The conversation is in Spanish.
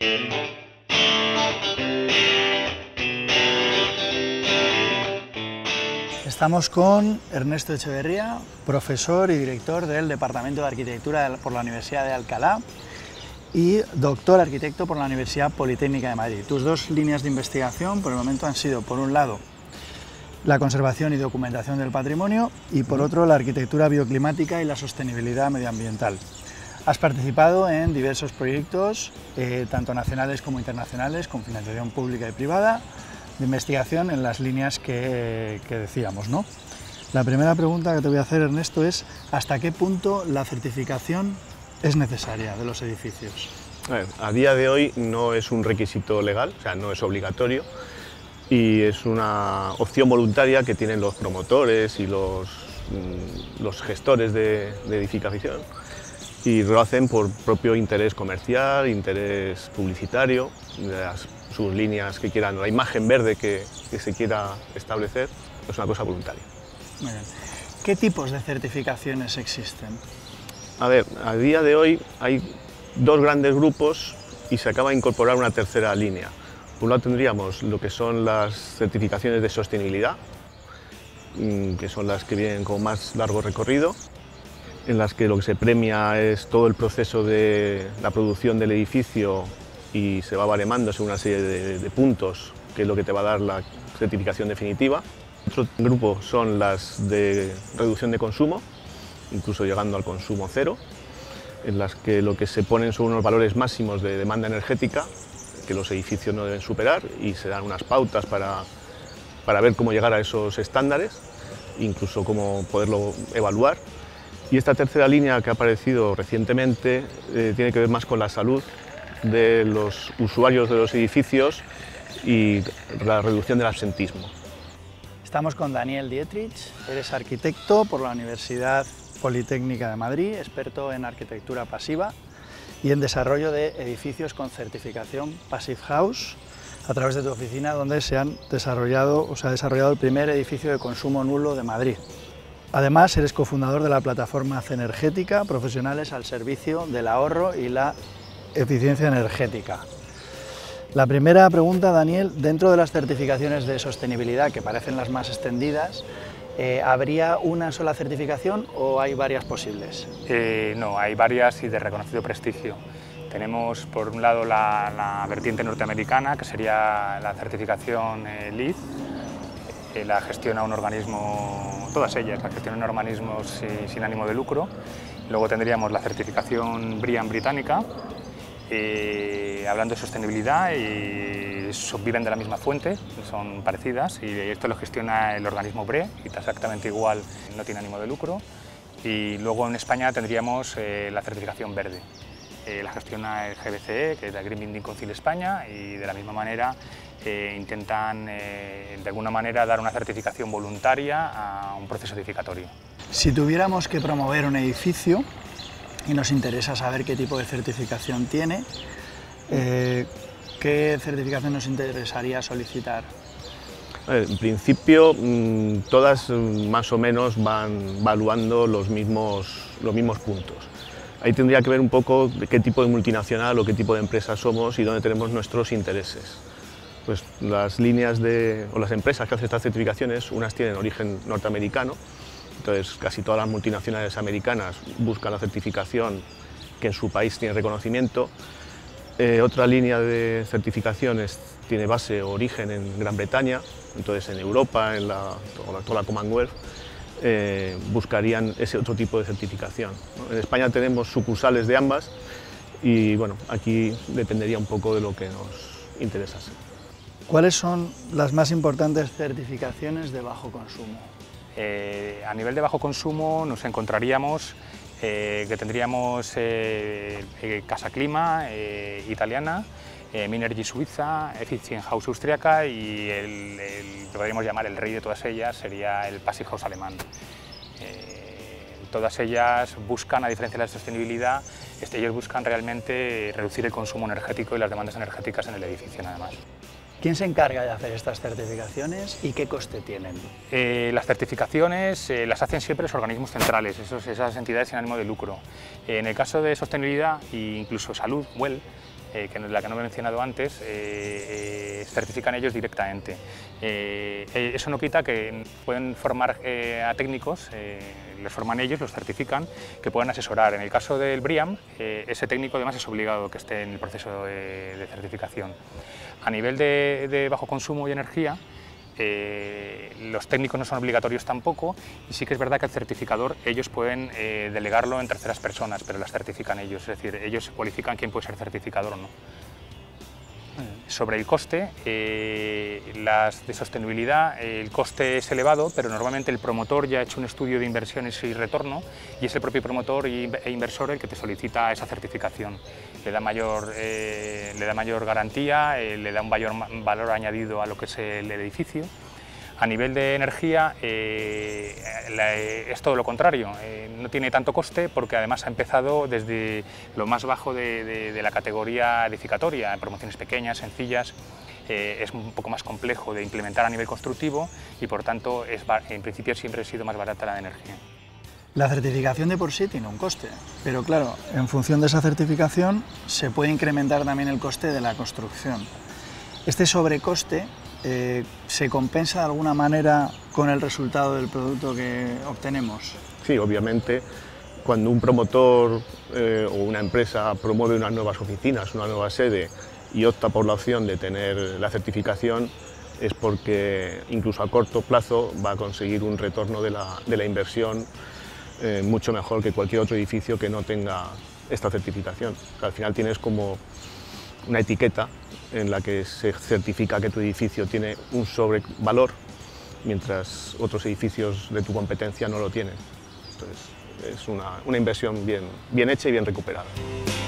Estamos con Ernesto Echeverría, profesor y director del Departamento de Arquitectura por la Universidad de Alcalá y doctor arquitecto por la Universidad Politécnica de Madrid. Tus dos líneas de investigación por el momento han sido, por un lado, la conservación y documentación del patrimonio y, por otro, la arquitectura bioclimática y la sostenibilidad medioambiental. Has participado en diversos proyectos, tanto nacionales como internacionales, con financiación pública y privada, de investigación en las líneas que decíamos, ¿no? La primera pregunta que te voy a hacer, Ernesto, es ¿hasta qué punto la certificación es necesaria de los edificios? A día de hoy no es un requisito legal, o sea, no es obligatorio, y es una opción voluntaria que tienen los promotores y los gestores de edificación, y lo hacen por propio interés comercial, interés publicitario, sus líneas que quieran, la imagen verde que se quiera establecer, es una cosa voluntaria. Muy bien. ¿Qué tipos de certificaciones existen? A ver, a día de hoy hay dos grandes grupos y se acaba de incorporar una tercera línea. Por un lado tendríamos lo que son las certificaciones de sostenibilidad, que son las que vienen con más largo recorrido, en las que lo que se premia es todo el proceso de la producción del edificio y se va baremando según una serie de puntos, que es lo que te va a dar la certificación definitiva. Otro grupo son las de reducción de consumo, incluso llegando al consumo cero, en las que lo que se ponen son unos valores máximos de demanda energética que los edificios no deben superar y se dan unas pautas para ver cómo llegar a esos estándares, incluso cómo poderlo evaluar. Y esta tercera línea que ha aparecido recientemente tiene que ver más con la salud de los usuarios de los edificios y la reducción del absentismo. Estamos con Daniel Dietrich, eres arquitecto por la Universidad Politécnica de Madrid, experto en arquitectura pasiva y en desarrollo de edificios con certificación Passive House, a través de tu oficina, donde se ha desarrollado el primer edificio de consumo nulo de Madrid. Además, eres cofundador de la plataforma Cenergética, profesionales al servicio del ahorro y la eficiencia energética. La primera pregunta, Daniel, dentro de las certificaciones de sostenibilidad, que parecen las más extendidas, ¿habría una sola certificación o hay varias posibles? No, hay varias y de reconocido prestigio. Tenemos por un lado la vertiente norteamericana, que sería la certificación LEED, la gestiona un organismo, todas ellas, la gestionan organismos sin ánimo de lucro. Luego tendríamos la certificación BREEAM británica, hablando de sostenibilidad, viven de la misma fuente, son parecidas, y esto lo gestiona el organismo BRE, y está exactamente igual, no tiene ánimo de lucro. Y luego en España tendríamos la certificación verde, la gestiona el GBCE, que es el Green Building Council España, y de la misma manera intentan de alguna manera dar una certificación voluntaria a un proceso edificatorio. Si tuviéramos que promover un edificio y nos interesa saber qué tipo de certificación tiene, ¿qué certificación nos interesaría solicitar? En principio, todas más o menos van evaluando los mismos puntos. Ahí tendría que ver un poco de qué tipo de multinacional o qué tipo de empresa somos y dónde tenemos nuestros intereses. Pues las líneas o las empresas que hacen estas certificaciones, unas tienen origen norteamericano, entonces casi todas las multinacionales americanas buscan la certificación que en su país tiene reconocimiento. Otra línea de certificaciones tiene base o origen en Gran Bretaña, entonces en Europa, en toda la Commonwealth, buscarían ese otro tipo de certificación, ¿no? En España tenemos sucursales de ambas y bueno, aquí dependería un poco de lo que nos interesase. ¿Cuáles son las más importantes certificaciones de bajo consumo? A nivel de bajo consumo nos encontraríamos que tendríamos Casa Clima italiana, Minergie suiza, Efficient House austriaca y lo podríamos llamar el rey de todas ellas sería el Passive House alemán. Todas ellas buscan, a diferencia de la sostenibilidad, ellos buscan realmente reducir el consumo energético y las demandas energéticas en el edificio nada más. ¿Quién se encarga de hacer estas certificaciones y qué coste tienen? Las certificaciones las hacen siempre los organismos centrales, esas entidades sin ánimo de lucro. En el caso de sostenibilidad e incluso salud, WELL, la que no me he mencionado antes, certifican ellos directamente. Eso no quita que pueden formar a técnicos, los forman ellos, los certifican, que puedan asesorar. En el caso del BRIAM, ese técnico además es obligado que esté en el proceso de certificación. A nivel de bajo consumo y energía, los técnicos no son obligatorios tampoco, y sí que es verdad que el certificador ellos pueden delegarlo en terceras personas, pero las certifican ellos, es decir, ellos cualifican quién puede ser certificador o no. Sobre el coste, las de sostenibilidad, el coste es elevado, pero normalmente el promotor ya ha hecho un estudio de inversiones y retorno y es el propio promotor e inversor el que te solicita esa certificación. Le da mayor garantía, le da un mayor valor añadido a lo que es el edificio. A nivel de energía es todo lo contrario, no tiene tanto coste porque además ha empezado desde lo más bajo de la categoría edificatoria, en promociones pequeñas, sencillas, es un poco más complejo de implementar a nivel constructivo y por tanto en principio siempre ha sido más barata la energía. La certificación de por sí tiene un coste, pero claro, en función de esa certificación se puede incrementar también el coste de la construcción. Este sobrecoste ¿se compensa de alguna manera con el resultado del producto que obtenemos? Sí, obviamente, cuando un promotor o una empresa promueve unas nuevas oficinas, una nueva sede y opta por la opción de tener la certificación, es porque incluso a corto plazo va a conseguir un retorno de la inversión mucho mejor que cualquier otro edificio que no tenga esta certificación. O sea, al final tienes como una etiqueta en la que se certifica que tu edificio tiene un sobrevalor, mientras otros edificios de tu competencia no lo tienen. Entonces, es una inversión bien hecha y bien recuperada.